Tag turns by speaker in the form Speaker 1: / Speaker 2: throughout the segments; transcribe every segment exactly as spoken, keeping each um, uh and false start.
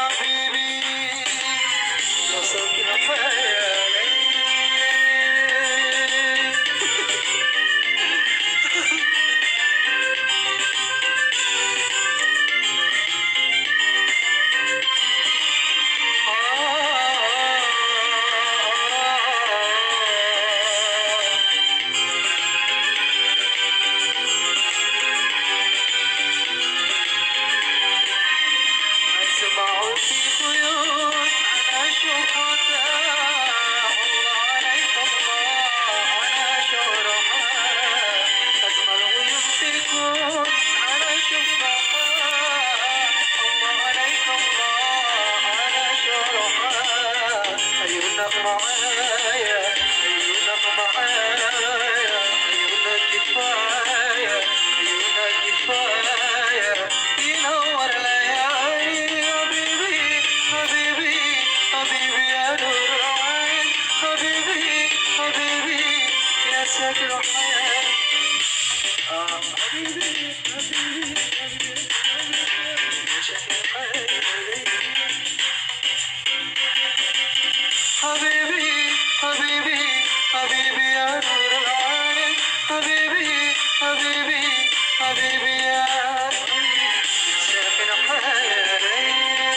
Speaker 1: حبيبي يا ساكن خيالي. أسمع في خيوط أنا شوفتها، الله عليك الله أنا شورها. أسمع الغيوم في خيوط أنا شوفتها، الله عليك الله أنا شورها. عيونك معايا عيونك معايا عيونك كفاية عيونك كفاية ينور ليالي. حبيبي حبيبي حبيبي يا نور العين. حبيبي حبيبي يا ساكن حياتي. آه حبيبي حبيبي حبيبي يا ساكن حياتي. حبيبي حبيبي حبيبي يا نور العين. حبيبي حبيبي حبيبي يا ساكن حياتي.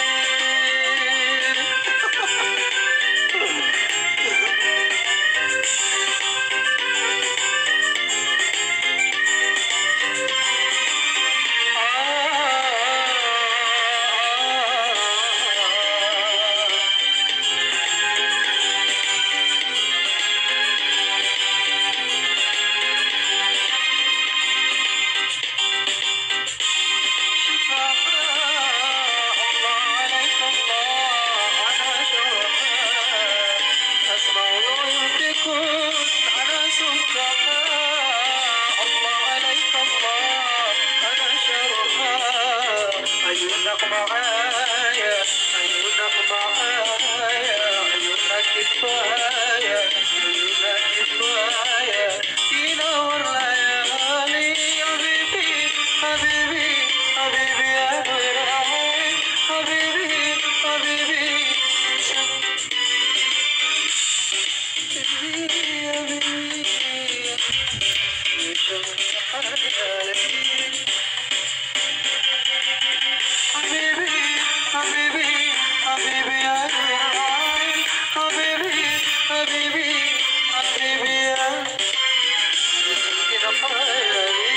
Speaker 1: عيونك معايا عيونك معايا عيونك كفاية عيونك كفاية ينور ليالي. حبيبي حبيبي حبيبي يا نور العين. حبيبي حبيبي حبيبي حبيبي حبيبي حبيبي حبيبي يا نور العين. حبيبي حبيبي حبيبي يا ساكن خيالي.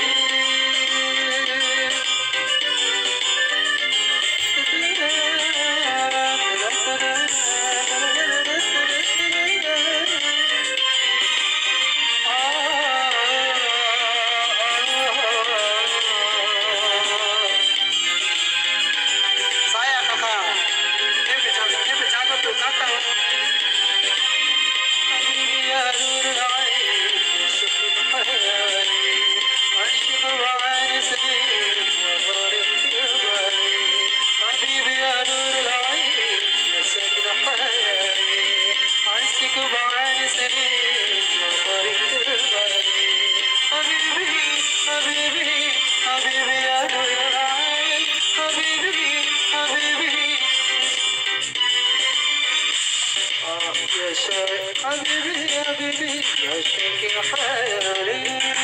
Speaker 1: حبيبي يا نور العين سكن خيالي. عشق وعين سنين وغارق بالي. حبيبي يا نور العين يا سكن خيالي. عشق وعين سنين وغارق بالي. حبيبي حبيبي حبيبي يا نور العين. حبيبي حبيبي يا شايق حبيبي حبيبي يا شايق حيالي.